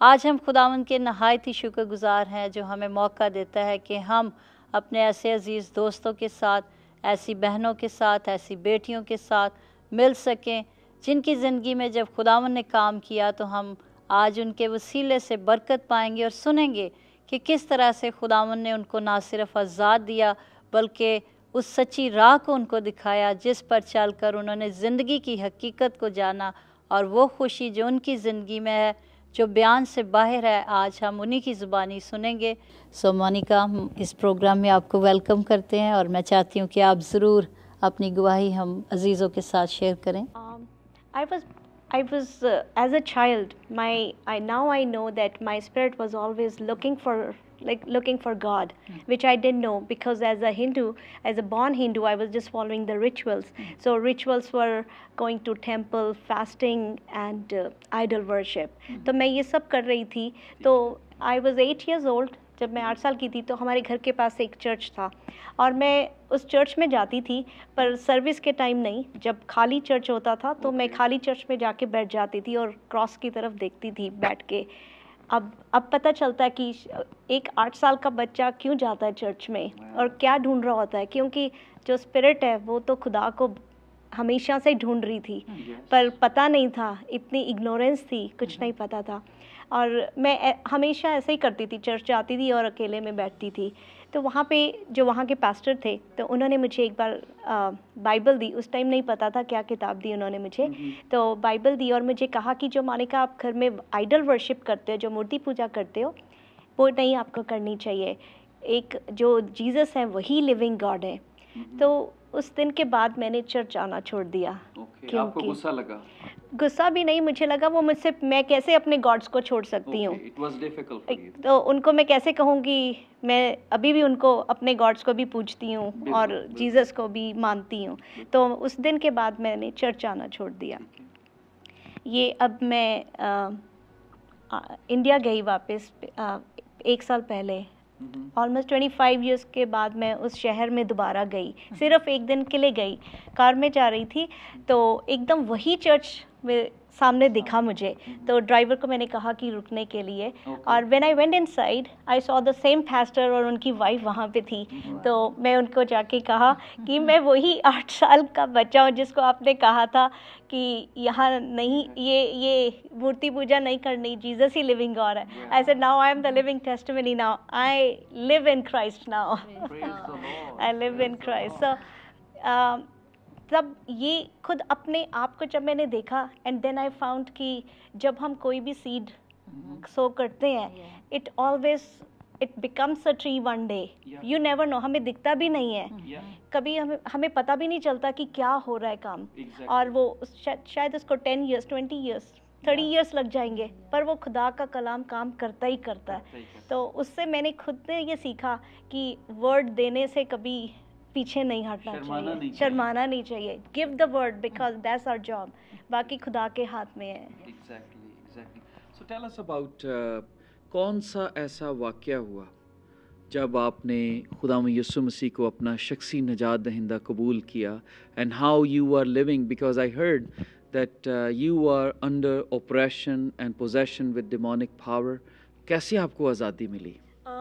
आज हम खुदावंद के नहायत ही शुक्रगुजार हैं जो हमें मौका देता है कि हम अपने ऐसे अज़ीज़ दोस्तों के साथ, ऐसी बहनों के साथ, ऐसी बेटियों के साथ मिल सकें जिनकी ज़िंदगी में जब खुदावंद ने काम किया तो हम आज उनके वसीले से बरकत पाएंगे और सुनेंगे कि किस तरह से खुदावंद ने उनको ना सिर्फ आज़ाद दिया बल्कि उस सच्ची राह को उनको दिखाया जिस पर चलकर उन्होंने ज़िंदगी की हकीकत को जाना और वो खुशी जो उनकी ज़िंदगी में है जो बयान से बाहर है, आज हम उन्हीं की ज़ुबानी सुनेंगे। सो मोनिका, हम इस प्रोग्राम में आपको वेलकम करते हैं और मैं चाहती हूँ कि आप ज़रूर अपनी गवाही हम अजीज़ों के साथ शेयर करें। I was as a child, now I know that my spirit was always looking for God, which I didn't know because as a born Hindu, I was just following the rituals. So rituals were going to temple, fasting, and idol worship. तो मैं ये सब कर रही थी. तो I was 8 years old. जब मैं 8 साल की थी तो हमारे घर के पास एक चर्च था और मैं उस चर्च में जाती थी, पर सर्विस के टाइम नहीं. जब खाली चर्च होता था तो मैं खाली चर्च में जाके बैठ जाती थी और क्रॉस की तरफ देखती थी बैठ के. अब पता चलता है कि एक 8 साल का बच्चा क्यों जाता है चर्च में और क्या ढूंढ रहा होता है, क्योंकि जो स्पिरिट है वो तो खुदा को हमेशा से ढूंढ रही थी, पर पता नहीं था, इतनी इग्नोरेंस थी, कुछ नहीं पता था. और मैं हमेशा ऐसे ही करती थी, चर्च जाती थी और अकेले में बैठती थी. तो वहाँ पे जो वहाँ के पास्टर थे तो उन्होंने मुझे एक बार बाइबल दी. उस टाइम नहीं पता था क्या किताब दी उन्होंने मुझे. तो बाइबल दी और मुझे कहा कि जो मोनिका आप घर में आइडल वर्शिप करते हो, जो मूर्ति पूजा करते हो, वो नहीं आपको करनी चाहिए. एक जो जीसस है वही लिविंग गॉड है. तो उस दिन के बाद मैंने चर्च आना छोड़ दिया. क्योंकि आपको गुस्सा लगा? गुस्सा भी नहीं, मुझे लगा वो मुझसे, मैं कैसे अपने गॉड्स को छोड़ सकती हूँ. तो उनको मैं कैसे कहूँगी, मैं अभी भी उनको अपने गॉड्स को भी पूजती हूँ और जीसस को भी मानती हूँ. तो उस दिन के बाद मैंने चर्च आना छोड़ दिया. ये अब मैं इंडिया गई वापस 1 साल पहले. ऑलमोस्ट 25 इयर्स के बाद मैं उस शहर में दोबारा गई. सिर्फ एक दिन के लिए गई. कार में जा रही थी तो एकदम वही चर्च में सामने दिखा मुझे. तो ड्राइवर को मैंने कहा कि रुकने के लिए. और when I went inside I saw the same pastor और उनकी वाइफ वहाँ पे थी. तो मैं उनको जाके कहा कि मैं वही 8 साल का बच्चा हूँ जिसको आपने कहा था कि यहाँ नहीं, ये मूर्ति पूजा नहीं करनी, जीसस ही लिविंग गॉड है. I said now I am the living testimony, now I live in Christ, now I live in Christ. So तब ये खुद अपने आप को जब मैंने देखा एंड देन आई फाउंड कि जब हम कोई भी सीड सो करते हैं, it always it becomes a tree one day. You never know, हमें दिखता भी नहीं है कभी, हमें पता भी नहीं चलता कि क्या हो रहा है काम. और वो शायद उसको 10 years 20 years 30 years लग जाएंगे, पर वो खुदा का कलाम काम करता ही करता है. तो उससे मैंने खुद ने ये सीखा कि वर्ड देने से कभी पीछे नहीं हटना चाहिए, शर्माना नहीं चाहिए. Give the word because that's our job. बाकी खुदा के हाथ में है. Exactly. So tell us about कौन सा ऐसा वाक़या हुआ जब आपने खुदावंद यीशु मसीह को अपना शख्सी नजात दहिंदा कबूल किया, and how you are living, because I heard that you are under operation and possession with demonic power. कैसे आपको आज़ादी मिली?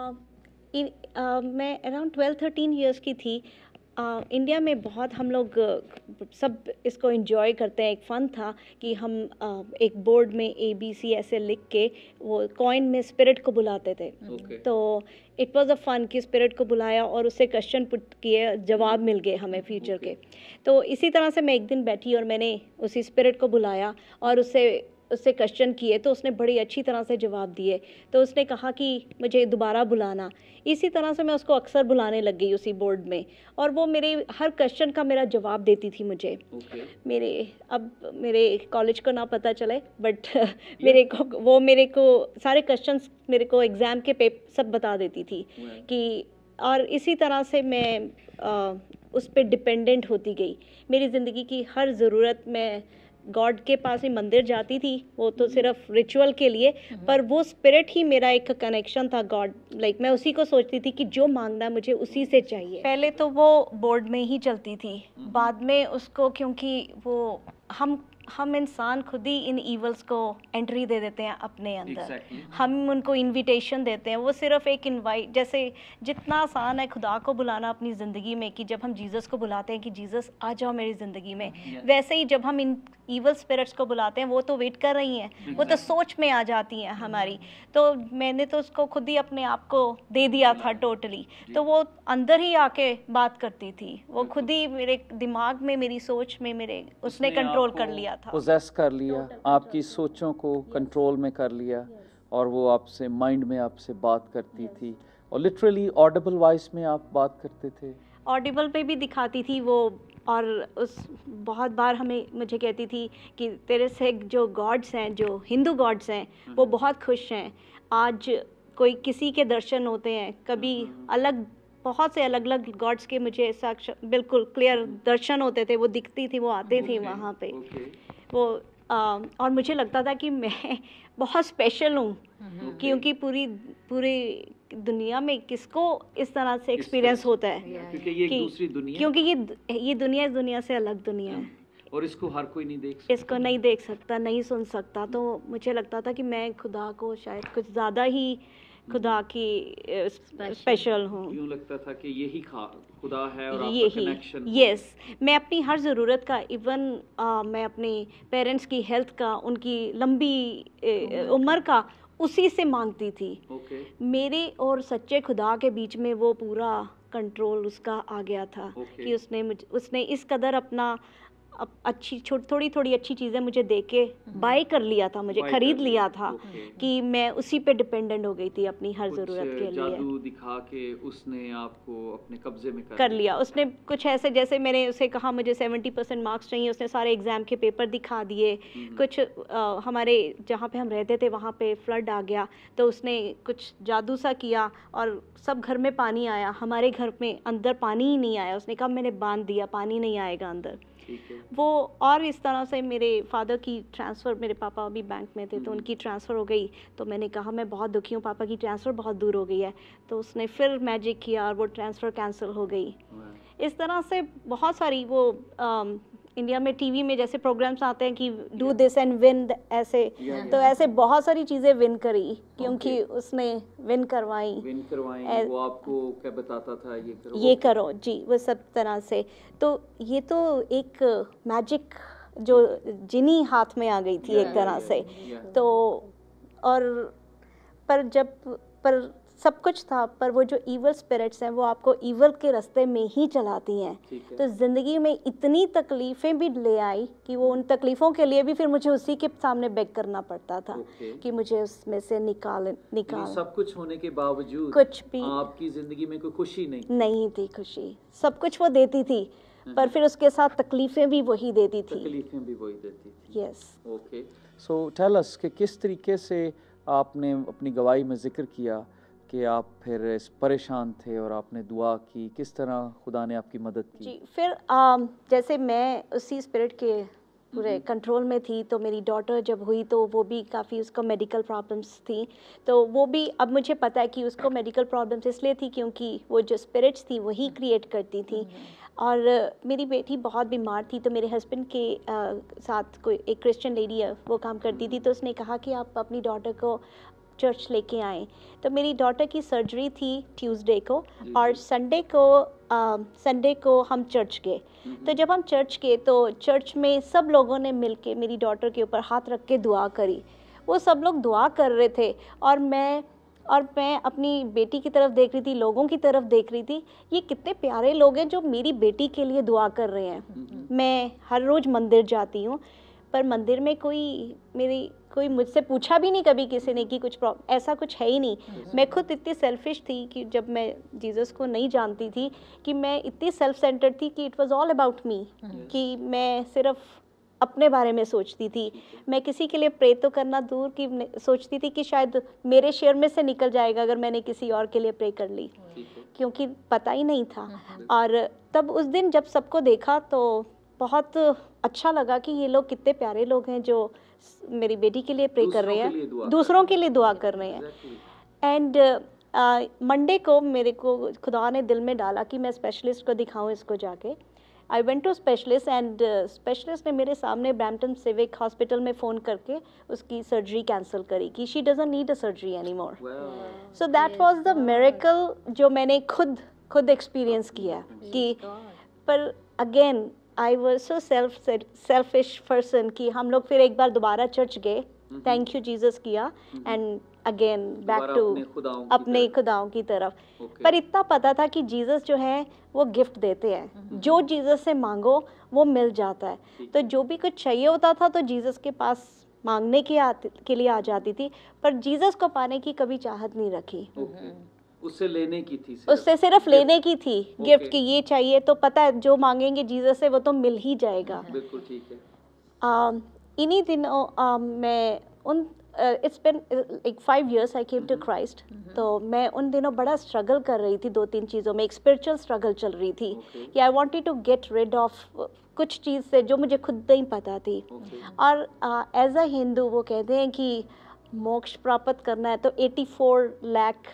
मैं अराउंड 12-13 ईयर्स की थी. इंडिया में बहुत हम लोग सब इसको एंजॉय करते हैं. एक फ़न था कि हम एक बोर्ड में ABC ऐसे लिख के वो कॉइन में स्पिरिट को बुलाते थे. तो इट वाज अ फन कि स्पिरिट को बुलाया और उससे क्वेश्चन पुट किए, जवाब मिल गए हमें फ्यूचर के. तो इसी तरह से मैं एक दिन बैठी और मैंने उसी स्पिरिट को बुलाया और उससे क्वेश्चन किए. तो उसने बड़ी अच्छी तरह से जवाब दिए. तो उसने कहा कि मुझे दोबारा बुलाना. इसी तरह से मैं उसको अक्सर बुलाने लग गई उसी बोर्ड में, और वो मेरे हर क्वेश्चन का मेरा जवाब देती थी मुझे. मेरे कॉलेज को ना पता चले, बट मेरे को सारे क्वेश्चंस मेरे को एग्ज़ाम के पेपर सब बता देती थी कि. और इसी तरह से मैं उस पर डिपेंडेंट होती गई. मेरी ज़िंदगी की हर ज़रूरत में गॉड के पास ही मंदिर जाती थी, वो तो सिर्फ रिचुअल के लिए, पर वो स्पिरिट ही मेरा एक कनेक्शन था गॉड. मैं उसी को सोचती थी कि जो मांगना है मुझे उसी से चाहिए. पहले तो वो बोर्ड में ही चलती थी, बाद में उसको, क्योंकि वो हम इंसान खुद ही इन ईवल्स को एंट्री दे देते हैं अपने अंदर। Exactly. हम उनको इनविटेशन देते हैं, वो सिर्फ एक इनवाइट, जैसे जितना आसान है खुदा को बुलाना अपनी ज़िंदगी में, कि जब हम जीसस को बुलाते हैं कि जीसस आ जाओ मेरी ज़िंदगी में, वैसे ही जब हम इन ईवल स्पिरिट्स को बुलाते हैं वो तो वेट कर रही हैं, वो तो सोच में आ जाती हैं हमारी। तो मैंने तो उसको खुद ही अपने आप को दे दिया था टोटली, तो वो अंदर ही आके बात करती थी, वो खुद ही मेरे दिमाग में, मेरी सोच में, मेरे उसने कंट्रोल कर लिया था, पोजेस कर लिया, आपकी सोचों को कंट्रोल में कर लिया, और वो आपसे माइंड में आपसे बात करती थी, और लिटरली ऑडिबल वॉइस में आप बात करते थे। ऑडिबल पे भी दिखाती थी वो, और उस बहुत बार मुझे कहती थी कि तेरे से जो गॉड्स हैं, जो हिंदू गॉड्स हैं, वो बहुत खुश हैं। आज कोई किसी के दर्शन होते हैं, कभी अलग, बहुत से अलग अलग गॉड्स के मुझे बिल्कुल क्लियर दर्शन होते थे, वो दिखती थी, वो आते थे वहाँ पे वो और मुझे लगता था कि मैं बहुत स्पेशल हूँ, क्योंकि पूरी दुनिया में किसको इस तरह से एक्सपीरियंस होता है, क्योंकि ये एक दूसरी दुनिया, क्योंकि ये दुनिया इस दुनिया से अलग दुनिया है, और इसको हर कोई नहीं देख सकता, इसको नहीं देख सकता, नहीं सुन सकता। तो मुझे लगता था कि मैं खुदा को शायद कुछ ज़्यादा ही खुदा की स्पेशल हूँ। यूँ लगता था कि यही खुदा है और आपका यही, कनेक्शन। यस, मैं अपनी हर ज़रूरत का, इवन मैं अपने पेरेंट्स की हेल्थ का, उनकी लंबी उम्र का उसी से मांगती थी। मेरे और सच्चे खुदा के बीच में वो पूरा कंट्रोल उसका आ गया था, कि उसने इस कदर अपना अच्छी थोड़ी थोड़ी अच्छी चीज़ें मुझे दे के बाय कर लिया था, मुझे खरीद लिया था, कि मैं उसी पे डिपेंडेंट हो गई थी अपनी हर ज़रूरत के लिए। जादू दिखा के उसने आपको अपने कब्जे में कर लिया। उसने कुछ ऐसे, जैसे मैंने उसे कहा मुझे 70% मार्क्स चाहिए, उसने सारे एग्ज़ाम के पेपर दिखा दिए। कुछ हमारे जहाँ पे हम रहते थे वहाँ पे फ्लड आ गया, तो उसने कुछ जादू सा किया और सब घर में पानी आया, हमारे घर में अंदर पानी ही नहीं आया। उसने कहा मैंने बांध दिया, पानी नहीं आएगा अंदर। वो और इस तरह से मेरे फादर की ट्रांसफ़र, मेरे पापा अभी बैंक में थे तो उनकी ट्रांसफ़र हो गई, तो मैंने कहा मैं बहुत दुखी हूँ, पापा की ट्रांसफ़र बहुत दूर हो गई है, तो उसने फिर मैजिक किया और वो ट्रांसफ़र कैंसिल हो गई। इस तरह से बहुत सारी वो इंडिया में टीवी में जैसे प्रोग्राम्स आते हैं कि डू दिस एंड विन, ऐसे तो ऐसे बहुत सारी चीज़ें विन करी, क्योंकि उसने विन करवाई। वो आपको क्या बताता था, ये करो जी, वो सब तरह से। तो ये तो एक मैजिक जो जिनी हाथ में आ गई थी एक तरह से। तो और पर सब कुछ था, पर वो जो ईवल स्पिरिट्स हैं वो आपको ईवल के रास्ते में ही चलाती हैं। तो ज़िंदगी में इतनी तकलीफ़ें भी ले आई कि वो उन तकलीफ़ों के लिए भी फिर मुझे उसी के सामने बेग करना पड़ता था कि मुझे उसमें से निकाल। सब कुछ होने के बावजूद कुछ भी आपकी ज़िंदगी में कोई खुशी नहीं थी। खुशी सब कुछ वो देती थी, पर फिर उसके साथ तकलीफ़ें भी वही देती थी। Yes. Okay, so tell us कि किस तरीके से आपने अपनी गवाही में जिक्र किया कि आप फिर परेशान थे और आपने दुआ की, किस तरह खुदा ने आपकी मदद की? जी, फिर जैसे मैं उसी स्पिरिट के पूरे कंट्रोल में थी, तो मेरी डॉटर जब हुई तो वो भी काफ़ी, उसको मेडिकल प्रॉब्लम्स थी, तो वो भी अब मुझे पता है कि उसको मेडिकल प्रॉब्लम्स इसलिए थी क्योंकि वो जो स्पिरिट्स थी वही क्रिएट करती थी। और मेरी बेटी बहुत बीमार थी, तो मेरे हस्बैंड के साथ कोई एक क्रिश्चियन लेडी है, वो काम करती थी, तो उसने कहा कि आप अपनी डॉटर को चर्च लेके आएँ। तो मेरी डॉटर की सर्जरी थी ट्यूसडे को, और संडे को हम चर्च गए। तो जब हम चर्च गए तो चर्च में सब लोगों ने मिलके मेरी डॉटर के ऊपर हाथ रख के दुआ करी। वो सब लोग दुआ कर रहे थे और मैं अपनी बेटी की तरफ देख रही थी, लोगों की तरफ देख रही थी, ये कितने प्यारे लोग हैं जो मेरी बेटी के लिए दुआ कर रहे हैं। मैं हर रोज़ मंदिर जाती हूँ, पर मंदिर में कोई मुझसे पूछा भी नहीं कभी किसी ने कि कुछ ऐसा कुछ है ही नहीं। मैं खुद इतनी सेल्फिश थी कि जब मैं जीसस को नहीं जानती थी, कि मैं इतनी सेल्फ सेंटर्ड थी कि it was all about me, कि मैं सिर्फ अपने बारे में सोचती थी। मैं किसी के लिए प्रे तो करना दूर की सोचती थी कि शायद मेरे शेयर में से निकल जाएगा अगर मैंने किसी और के लिए प्रे कर ली, क्योंकि पता ही नहीं था। और तब उस दिन जब सबको देखा तो बहुत अच्छा लगा कि ये लोग कितने प्यारे लोग हैं जो मेरी बेटी के लिए प्रे कर रहे हैं, दूसरों के लिए दुआ कर रहे हैं। एंड मंडे को मेरे को खुदा ने दिल में डाला कि मैं स्पेशलिस्ट को दिखाऊं इसको जाके। I went to specialist and specialist ने मेरे सामने ब्रैम्पटन सिविक हॉस्पिटल में फ़ोन करके उसकी सर्जरी कैंसिल करी कि she doesn't need a surgery any more. So that was the miracle जो मैंने खुद एक्सपीरियंस किया कि पर again I was so selfish person कि हम लोग फिर एक बार दोबारा चर्च गए, थैंक यू जीसस किया एंड अगेन बैक टू अपने खुदाओं की तरफ. पर इतना पता था कि जीसस जो है वो गिफ्ट देते हैं, जो जीसस से मांगो वो मिल जाता है. तो जो भी कुछ चाहिए होता था तो जीसस के पास मांगने के लिए आ जाती थी, पर जीसस को पाने की कभी चाहत नहीं रखी. उससे लेने की थी, उससे सिर्फ लेने की थी गिफ्ट कि ये चाहिए तो पता है जो मांगेंगे जीसस से वो तो मिल ही जाएगा. बिल्कुल ठीक है. इन्हीं दिनों मैं उन it's been like 5 years I came to Christ. तो मैं उन दिनों बड़ा स्ट्रगल कर रही थी 2-3 चीज़ों में. एक स्पिरिचुअल स्ट्रगल चल रही थी कि I wanted to get rid of कुछ चीज़ से जो मुझे खुद नहीं पता थी. और एज अ हिंदू वो कहते हैं कि मोक्ष प्राप्त करना है तो 84 लाख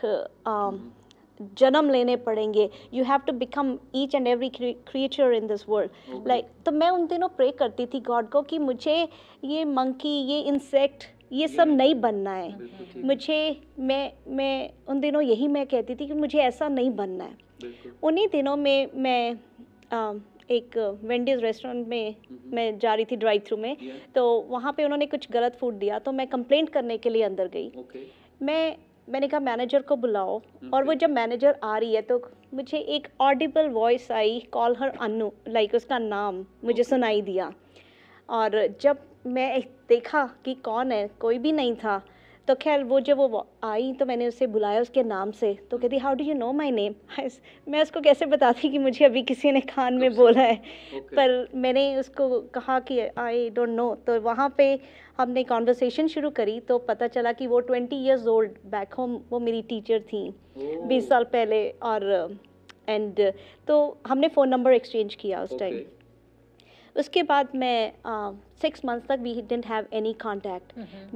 जन्म लेने पड़ेंगे. You have to become each and every creature in this world like. तो मैं उन दिनों प्रे करती थी गॉड को कि मुझे ये मंकी, ये इंसेक्ट, ये सब नहीं बनना है. मुझे मैं उन दिनों यही मैं कहती थी कि मुझे ऐसा नहीं बनना है. उन्हीं दिनों में मैं एक वेंडीज़ रेस्टोरेंट में मैं जा रही थी ड्राइव थ्रू में. तो वहाँ पे उन्होंने कुछ गलत फूड दिया तो मैं कंप्लेंट करने के लिए अंदर गई. मैंने कहा मैनेजर को बुलाओ. और वो जब मैनेजर आ रही है तो मुझे एक ऑडिबल वॉइस आई, कॉल हर अनु, लाइक उसका नाम मुझे सुनाई दिया. और जब मैं देखा कि कौन है, कोई भी नहीं था. तो खैर वो जब वो आई तो मैंने उसे बुलाया उसके नाम से. तो कहती how do you know my name. मैं उसको कैसे बताती कि मुझे अभी किसी ने कान में बोला है. पर मैंने उसको कहा कि आई डोंट नो. तो वहाँ पे हमने कॉन्वर्सेशन शुरू करी तो पता चला कि वो 20 years ओल्ड बैक होम वो मेरी टीचर थी 20 साल पहले. और एंड तो हमने फ़ोन नंबर एक्सचेंज किया उस टाइम. उसके बाद मैं 6 months तक we didn't have any contact.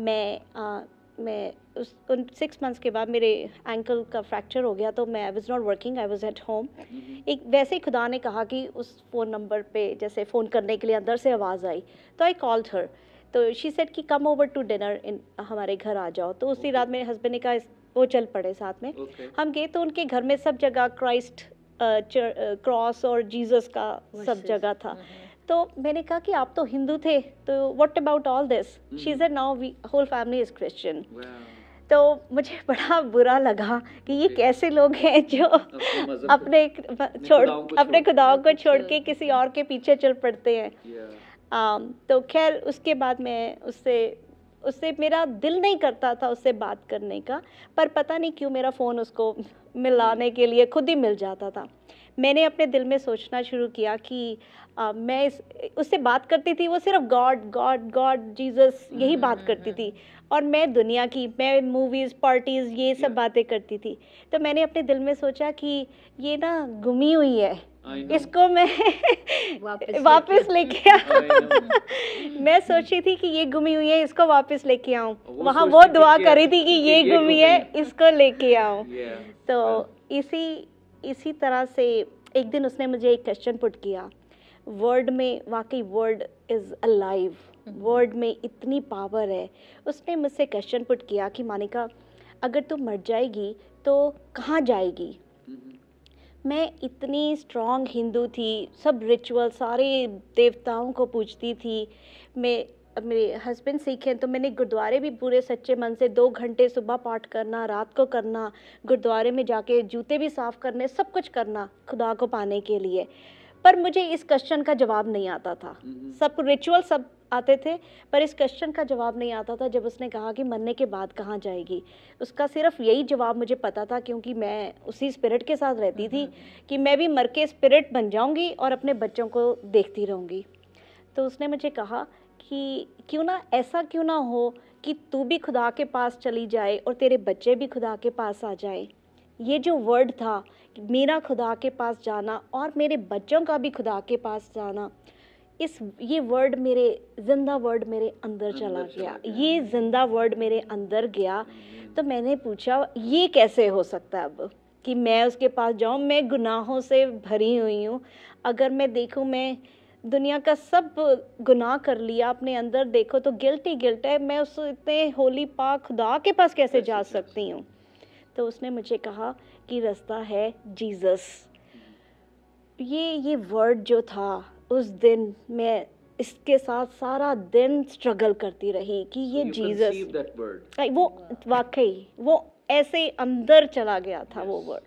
मैं उन 6 months के बाद मेरे एंकल का फ्रैक्चर हो गया तो मैं I was not working, I was at home. एक वैसे ही खुदा ने कहा कि उस फ़ोन नंबर पे जैसे फ़ोन करने के लिए अंदर से आवाज़ आई तो आई कॉल्ड हर. तो शी सेड कि come over to dinner in हमारे घर आ जाओ. तो उसी रात मेरे हस्बैंड ने कहा वो चल पड़े साथ में. हम गए तो उनके घर में सब जगह क्राइस्ट क्रॉस और जीसस का सब जगह था. तो मैंने कहा कि आप तो हिंदू थे तो what about all this. She said now we whole family is Christian. तो मुझे बड़ा बुरा लगा कि ये कैसे लोग हैं जो अपने खुदाओं को छोड़ के किसी और के पीछे चल पड़ते हैं. तो खैर उसके बाद मैं उससे मेरा दिल नहीं करता था उससे बात करने का. पर पता नहीं क्यों मेरा फ़ोन उसको मिलाने के लिए खुद ही मिल जाता था. मैंने अपने दिल में सोचना शुरू किया कि मैं उससे बात करती थी, वो सिर्फ गॉड गॉड गॉड जीसस यही बात करती थी. और मैं दुनिया की, मैं मूवीज़ पार्टीज़ ये सब बातें करती थी. तो मैंने अपने दिल में सोचा कि ये ना गुमी हुई है, इसको मैं वापस लेके आऊँ. मैं सोची थी कि ये गुमी हुई है, इसको वापस लेके आऊँ. वहाँ वो दुआ करी थी कि ये गुमी है, इसको लेके आऊँ. तो इसी तरह से एक दिन उसने मुझे एक क्वेश्चन पुट किया. वर्ड में वाकई वर्ड इज़ अलाइव, वर्ड में इतनी पावर है. उसने मुझसे क्वेश्चन पुट किया कि मानिका अगर तू मर जाएगी तो कहाँ जाएगी. मैं इतनी स्ट्रॉन्ग हिंदू थी, सब रिचुअल सारे देवताओं को पूजती थी. मेरे हस्बैंड सिख हैं तो मैंने गुरुद्वारे भी पूरे सच्चे मन से 2 घंटे सुबह पाठ करना, रात को करना, गुरुद्वारे में जाके जूते भी साफ़ करने, सब कुछ करना खुदा को पाने के लिए. पर मुझे इस क्वेश्चन का जवाब नहीं आता था. सब रिचुअल सब आते थे पर इस क्वेश्चन का जवाब नहीं आता था. जब उसने कहा कि मरने के बाद कहाँ जाएगी, उसका सिर्फ यही जवाब मुझे पता था क्योंकि मैं उसी स्पिरिट के साथ रहती थी कि मैं भी मर के स्पिरिट बन जाऊंगी और अपने बच्चों को देखती रहूँगी. तो उसने मुझे कहा कि ऐसा क्यों ना हो कि तू भी खुदा के पास चली जाए और तेरे बच्चे भी खुदा के पास आ जाए. ये जो वर्ड था मेरा खुदा के पास जाना और मेरे बच्चों का भी खुदा के पास जाना, ये वर्ड मेरे जिंदा वर्ड मेरे अंदर चला गया. ये जिंदा वर्ड मेरे अंदर गया. तो मैंने पूछा ये कैसे हो सकता है. अब कि मैं उसके पास जाऊं। मैं गुनाहों से भरी हुई हूँ। अगर मैं देखूं, मैं दुनिया का सब गुनाह कर लिया अपने अंदर, देखो तो गिल्ट ही गिल्ट है। मैं उस इतने होली पाक खुदा के पास कैसे जा सकती हूँ? तो उसने मुझे कहा कि रास्ता है जीसस। ये वर्ड जो था, उस दिन मैं इसके साथ सारा दिन स्ट्रगल करती रही कि ये जीसस, वो वाकई वो ऐसे अंदर चला गया था वो वर्ड।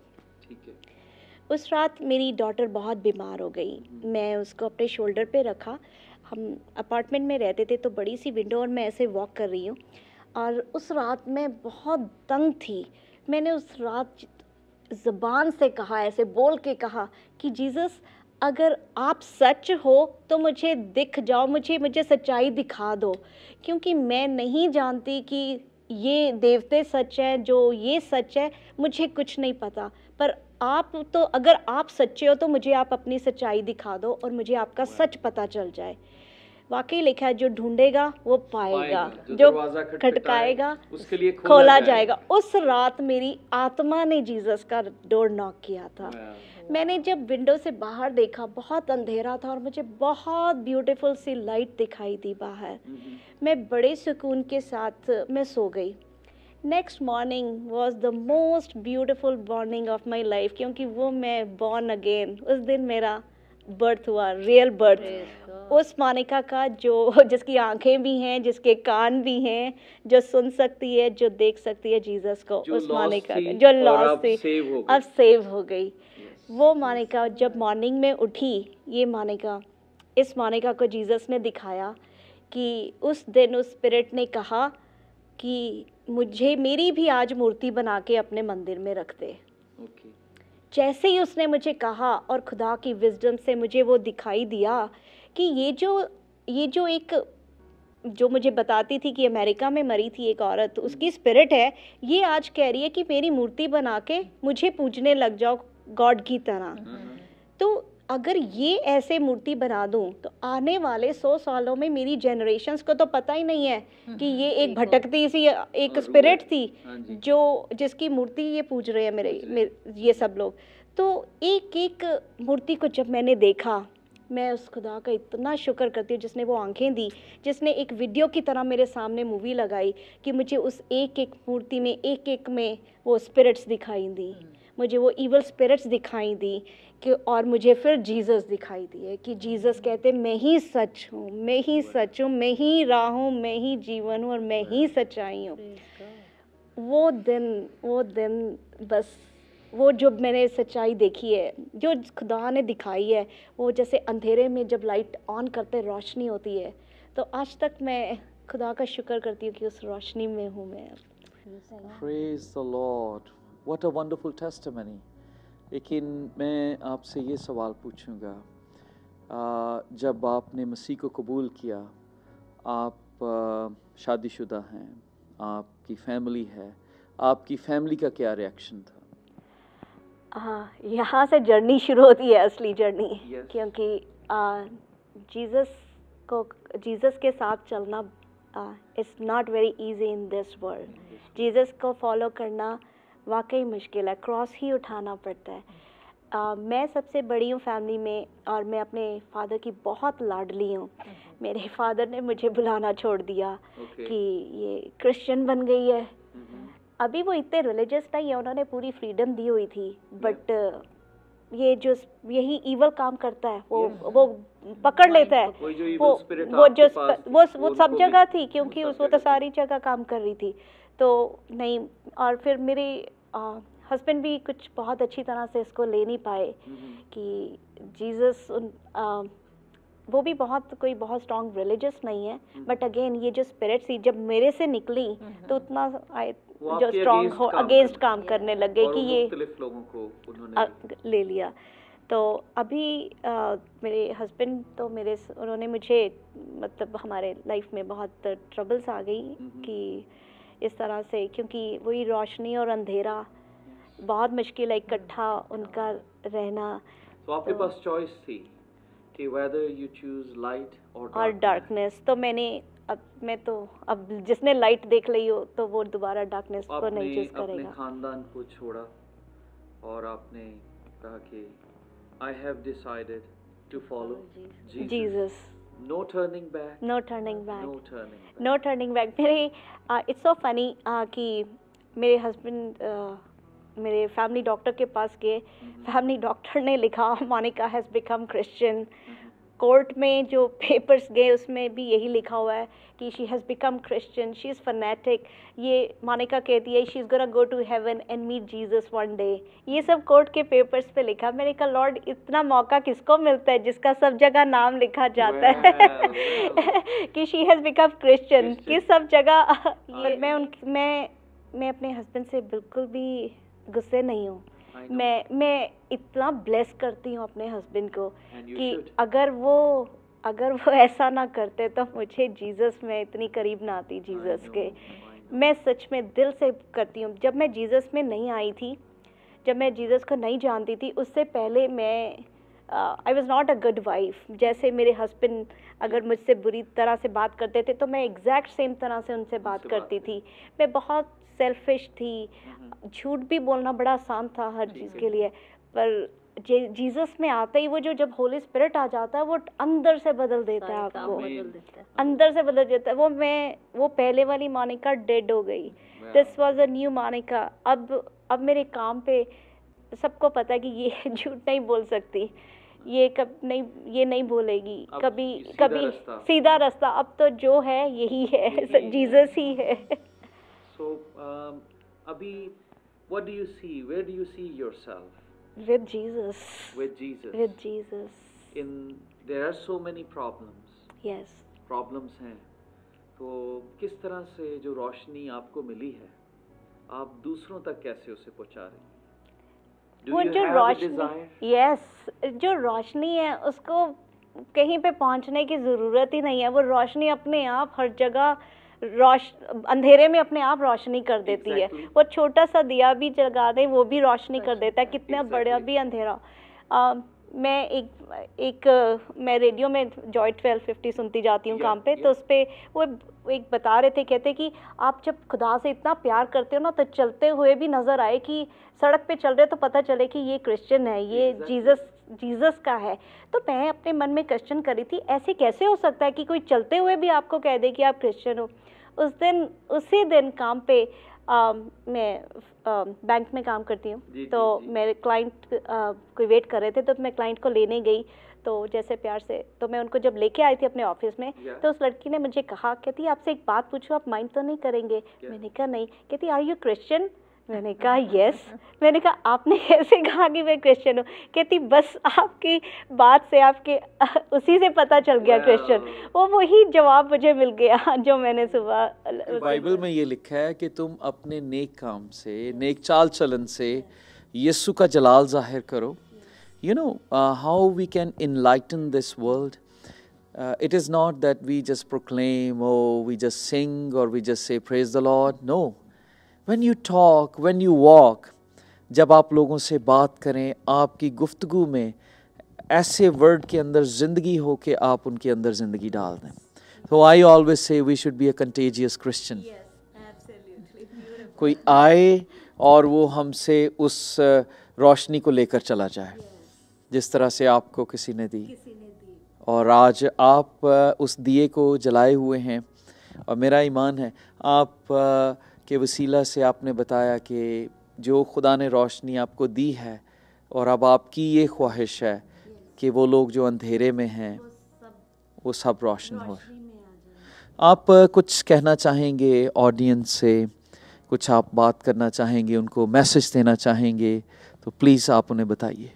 उस रात मेरी डॉटर बहुत बीमार हो गई। मैं उसको अपने शोल्डर पे रखा। हम अपार्टमेंट में रहते थे, तो बड़ी सी विंडो, और मैं ऐसे वॉक कर रही हूँ। और उस रात मैं बहुत तंग थी। मैंने उस रात ज़बान से कहा, ऐसे बोल के कहा कि जीसस, अगर आप सच हो तो मुझे दिख जाओ, मुझे सच्चाई दिखा दो, क्योंकि मैं नहीं जानती कि ये देवते सच है, जो ये सच है, मुझे कुछ नहीं पता। पर आप तो, अगर आप सच्चे हो तो मुझे आप अपनी सच्चाई दिखा दो और मुझे आपका सच पता चल जाए। वाकई लिखा है, जो ढूंढेगा वो पाएगा, जो खटकाएगा उसके लिए खोला जाएगा। उस रात मेरी आत्मा ने जीसस का डोर नॉक किया था। मैंने जब विंडो से बाहर देखा, बहुत अंधेरा था और मुझे बहुत ब्यूटीफुल सी लाइट दिखाई दी बाहर। मैं बड़े सुकून के साथ मैं सो गई। Next morning was the most beautiful morning of my life, क्योंकि वो मैं बॉर्न अगेन, उस दिन मेरा बर्थ हुआ, रियल बर्थ। उस मोनिका का जो, जिसकी आंखें भी हैं, जिसके कान भी हैं, जो सुन सकती है, जो देख सकती है जीसस को, उस मोनिका का जो लॉस्ट थी अब सेव हो गई। वो मोनिका जब मॉर्निंग में उठी, ये मोनिका, इस मोनिका को जीसस ने दिखाया कि उस दिन उस स्पिरिट ने कहा कि मुझे, मेरी भी आज मूर्ति बना के अपने मंदिर में रख दे। जैसे ही उसने मुझे कहा और खुदा की विजडम से मुझे वो दिखाई दिया कि ये जो एक, जो मुझे बताती थी कि अमेरिका में मरी थी एक औरत, उसकी स्पिरिट है, ये आज कह रही है कि मेरी मूर्ति बना के मुझे पूजने लग जाओ गॉड की तरह। तो अगर ये ऐसे मूर्ति बना दूं तो आने वाले 100 सालों में मेरी जनरेशन्स को तो पता ही नहीं है कि ये एक भटकती सी एक स्पिरिट थी जो, जिसकी मूर्ति ये पूज रहे हैं मेरे ये सब लोग। तो एक एक मूर्ति को जब मैंने देखा, मैं उस खुदा का इतना शुक्र करती हूँ जिसने वो आंखें दी, जिसने एक वीडियो की तरह मेरे सामने मूवी लगाई कि मुझे उस एक एक मूर्ति में, एक एक में वो स्पिरिट्स दिखाई दी, मुझे वो इवल स्पिरिट्स दिखाई दी कि, और मुझे फिर जीसस दिखाई दिए कि जीसस कहते मैं ही सच हूँ, मैं ही सच हूँ, मैं ही राह हूँ, मैं ही जीवन हूँ और मैं ही सच्चाई हूँ। वो दिन बस, वो जो मैंने सच्चाई देखी है, जो खुदा ने दिखाई है, वो जैसे अंधेरे में जब लाइट ऑन करते रोशनी होती है, तो आज तक मैं खुदा का शुक्र करती हूँ कि उस रोशनी में हूँ मैं। Praise the Lord. What a wonderful testimony. लेकिन मैं आपसे ये सवाल पूछूंगा, जब आपने मसीह को कबूल किया, आप शादीशुदा हैं, आपकी फैमिली है, आपकी फैमिली का क्या रिएक्शन था? यहाँ से जर्नी शुरू होती है, असली जर्नी। क्योंकि जीसस के साथ चलना it's not very easy in this world. Jesus को फॉलो करना वाकई मुश्किल है, क्रॉस ही उठाना पड़ता है। मैं सबसे बड़ी हूँ फैमिली में और मैं अपने फादर की बहुत लाडली हूँ। मेरे फादर ने मुझे बुलाना छोड़ दिया कि ये क्रिश्चियन बन गई है। अभी वो इतने रिलीजियस नहीं है, उन्होंने पूरी फ्रीडम दी हुई थी, बट ये जो यही ईवल काम करता है वो पकड़ लेता है। वो सब जगह थी, क्योंकि वो तो सारी जगह काम कर रही थी, तो नहीं। और फिर मेरे हस्बैंड भी कुछ बहुत अच्छी तरह से इसको ले नहीं पाए कि जीसस, वो भी कोई बहुत स्ट्रॉन्ग रिलीजियस नहीं है, बट अगेन ये जो स्पिरिट थी जब मेरे से निकली तो उतना जो स्ट्रॉन्ग हो अगेंस्ट काम करने लग गए कि ये लोगों को उन्होंने ले लिया। तो अभी मेरे हस्बैंड तो उन्होंने मुझे, मतलब हमारे लाइफ में बहुत ट्रबल्स आ गई कि इस तरह से, क्योंकि वही रोशनी और अंधेरा बहुत मुश्किल है इकट्ठा उनका रहना। तो आपके पास चॉइस थी कि whether you choose light or darkness। तो मैं तो अब जिसने लाइट देख ली हो तो वो दोबारा डार्कनेस को नहीं चूज करेगा। अपने खानदान को छोड़ा और आपने कहा कि I have decided to follow Jesus. Jesus. No turning back. No turning back. No turning back. No turning back. मेरे it's so funny कि मेरे हस्बैंड मेरे फैमिली डॉक्टर के पास गए. फैमिली डॉक्टर ने लिखा Monica has become Christian. Court में जो पेपर्स गए उसमें भी यही लिखा हुआ है कि she has become Christian, she is fanatic. ये मोनिका कहती है she is gonna go to heaven and meet Jesus one day. ये सब कोर्ट के पेपर्स पे लिखा. मैंने कहा लॉर्ड इतना मौका किसको मिलता है जिसका सब जगह नाम लिखा जाता है कि शी हैज़ बिकम क्रिश्चियन. किस सब जगह. मैं अपने हस्बैंड से बिल्कुल भी गुस्से नहीं हूँ. मैं इतना ब्लेस करती हूँ अपने हस्बैंड को कि अगर वो ऐसा ना करते तो मुझे जीसस में इतनी करीब ना आती जीसस के. मैं सच में दिल से करती हूँ. जब मैं जीसस में नहीं आई थी, जब मैं जीसस को नहीं जानती थी, उससे पहले मैं I was not a good wife. जैसे मेरे हस्बैंड अगर मुझसे बुरी तरह से बात करते थे तो मैं एग्जैक्ट सेम तरह से उनसे बात करती थी. मैं बहुत सेल्फिश थी. झूठ भी बोलना बड़ा आसान था हर चीज़ के लिए. पर जीसस में आते ही वो जब होली स्पिरिट आ जाता है वो अंदर से बदल देता है आपको. अंदर से बदल देता है. वो पहले वाली मोनिका डेड हो गई. This was a new Monica. अब मेरे काम पे सबको पता है कि ये झूठ नहीं बोल सकती. ये नहीं बोलेगी कभी सीधा रास्ता. अब तो जो है यही है, जीसस ही है. So, Abhi, what do you see? Where do you see yourself? With Jesus. With Jesus. With Jesus. There are so many problems. Yes. Problems हैं. तो किस तरह से जो रोशनी आपको मिली है, आप दूसरों तक कैसे उसे पहुंचा रही हैं? Do you have a desire? Yes. जो रोशनी है उसको कहीं पे पहुंचने की ज़रूरत ही नहीं है. वो रोशनी अपने आप हर जगह अंधेरे में अपने आप रोशनी कर देती है. वो छोटा सा दिया भी जगा दे वो भी रोशनी कर देता है. कितना बड़ा भी अंधेरा. मैं रेडियो में जॉय 1250 सुनती जाती हूँ काम पे. तो उस पर वो एक बता रहे थे, कहते कि आप जब खुदा से इतना प्यार करते हो ना तो चलते हुए भी नज़र आए कि सड़क पे चल रहे तो पता चले कि ये क्रिश्चियन है, ये जीसस का है. तो मैं अपने मन में क्वेश्चन करी थी ऐसे कैसे हो सकता है कि कोई चलते हुए भी आपको कह दे कि आप क्रिश्चियन हो. उसी दिन काम पे मैं बैंक में काम करती हूँ. तो मेरे क्लाइंट कोई वेट कर रहे थे तो मैं क्लाइंट को लेने गई. तो जैसे प्यार से तो मैं उनको जब लेके आई थी अपने ऑफिस में तो उस लड़की ने मुझे कहा, कहती आपसे एक बात पूछूं, आप माइंड तो नहीं करेंगे? मैंने कहा नहीं. कहती आर यू क्रिश्चियन? मैंने कहा यस. मैंने कहा आपने कैसे कहा कि मैं क्रिश्चियन हूँ? कहती बस आपकी बात से आपके उसी से पता चल गया क्रिश्चियन. वही जवाब मुझे मिल गया जो मैंने सुबह. बाइबल में ये लिखा है कि तुम अपने नेक काम से, नेक चाल चलन से यीशु का जलाल जाहिर करो. You know how we can enlighten this world. It is not that we just proclaim, oh, we just sing or we just say praise the Lord. No. When you talk, when you walk, जब आप लोगों से बात करें, आपकी गुफ्तगू में ऐसे वर्ड के अंदर ज़िंदगी हो कि आप उनके अंदर ज़िंदगी डाल दें. So I always say we should be a contagious Christian. Yes, absolutely. कोई आए और वो हमसे उस रोशनी को लेकर चला जाए जिस तरह से आपको किसी ने दी. और आज आप उस दिए को जलाए हुए हैं और मेरा ईमान है आप के वसीला से आपने बताया कि जो खुदा ने रोशनी आपको दी है और अब आपकी ये ख्वाहिश है कि वो लोग जो अंधेरे में हैं वो सब रोशन हो. आप कुछ कहना चाहेंगे ऑडियंस से, कुछ आप बात करना चाहेंगे, उनको मैसेज देना चाहेंगे तो प्लीज़ आप उन्हें बताइए.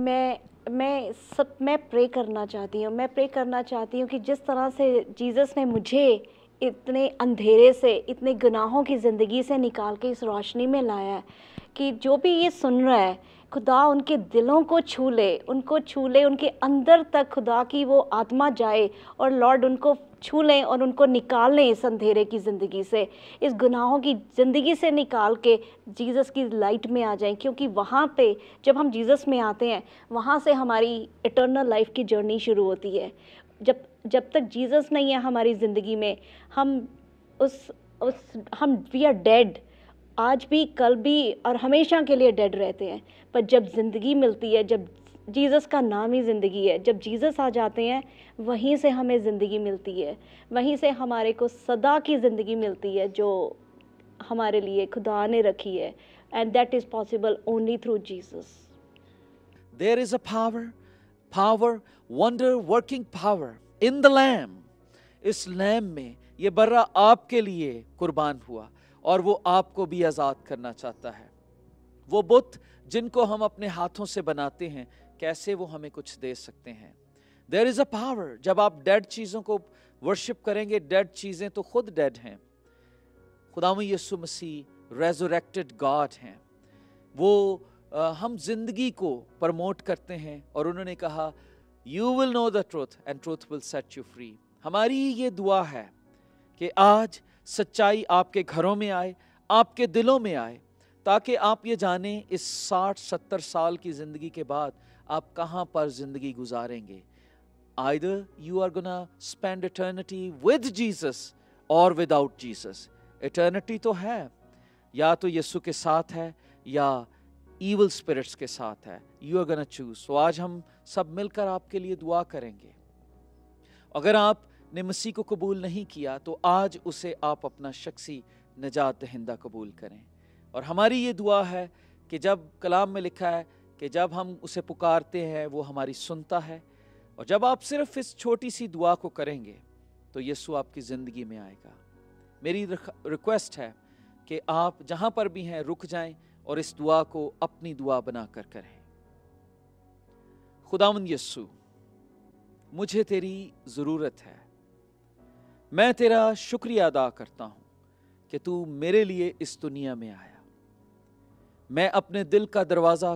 मैं प्रे करना चाहती हूँ. मैं प्रे करना चाहती हूँ कि जिस तरह से जीसस ने मुझे इतने अंधेरे से, इतने गुनाहों की ज़िंदगी से निकाल के इस रोशनी में लाया है, कि जो भी ये सुन रहा है खुदा उनके दिलों को छू ले, उनके अंदर तक खुदा की वो आत्मा जाए और लॉर्ड उनको छू लें और उनको निकाल लें इस अंधेरे की ज़िंदगी से, इस गुनाहों की ज़िंदगी से निकाल के जीसस की लाइट में आ जाएं. क्योंकि वहाँ पे जब हम जीसस में आते हैं वहाँ से हमारी इटर्नल लाइफ की जर्नी शुरू होती है. जब तक जीसस नहीं है हमारी ज़िंदगी में हम वी आर डेड. आज भी, कल भी और हमेशा के लिए डेड रहते हैं। पर जब ज़िंदगी मिलती है, जब जीसस का नाम ही ज़िंदगी है, जब जीसस आ जाते हैं, वहीं से हमें ज़िंदगी मिलती है, वहीं से हमारे को सदा की ज़िंदगी मिलती है जो हमारे लिए खुदा ने रखी है। And that is possible only through Jesus. There is a power, wonder working power in the Lamb. इस लैम में ये बर्रा आपके लिए कुर्बान हुआ और वो आपको भी आज़ाद करना चाहता है। वो बुत जिनको हम अपने हाथों से बनाते हैं, कैसे वो हमें कुछ दे सकते हैं। There is a power, जब आप डेड चीज़ों को वर्शिप करेंगे, डेड चीज़ें तो खुद डेड हैं। खुदावंद यीशु मसीह रेजरेक्टेड गॉड हैं। वो हम जिंदगी को प्रमोट करते हैं और उन्होंने कहा you will know the truth and truth will set you free. हमारी ये दुआ है कि आज सच्चाई आपके घरों में आए, आपके दिलों में आए, ताकि आप ये जानें इस 60-70 साल की ज़िंदगी के बाद आप कहाँ पर ज़िंदगी गुजारेंगे। Either you are gonna spend eternity with Jesus or without Jesus. Eternity तो है, या तो यीशु के साथ है या evil spirits के साथ है। You are gonna choose. तो आज हम सब मिलकर आपके लिए दुआ करेंगे। अगर आपने मसीह को कबूल नहीं किया तो आज उसे आप अपना शख्सी निजात दहिंदा कबूल करें। और हमारी ये दुआ है कि जब कलाम में लिखा है कि जब हम उसे पुकारते हैं वो हमारी सुनता है, और जब आप सिर्फ इस छोटी सी दुआ को करेंगे तो यीशु आपकी ज़िंदगी में आएगा। मेरी रिक्वेस्ट है कि आप जहाँ पर भी हैं रुक जाएं और इस दुआ को अपनी दुआ बनाकर करें। खुदावंद यीशु, मुझे तेरी ज़रूरत है। मैं तेरा शुक्रिया अदा करता हूँ कि तू मेरे लिए इस दुनिया में आया। मैं अपने दिल का दरवाज़ा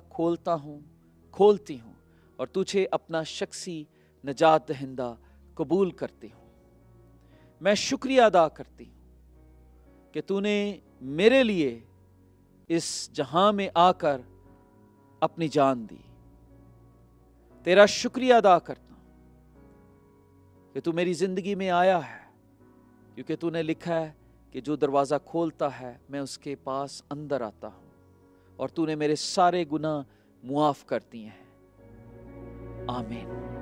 खोलती हूँ और तुझे अपना शख्सी निजात दहिंदा कबूल करती हूँ। मैं शुक्रिया अदा करती हूँ कि तूने मेरे लिए इस जहां में आकर अपनी जान दी। तेरा शुक्रिया अदा करता हूं कि तू मेरी जिंदगी में आया है, क्योंकि तूने लिखा है कि जो दरवाजा खोलता है मैं उसके पास अंदर आता हूं, और तूने मेरे सारे गुनाह मुआफ कर दिए हैं। आमीन।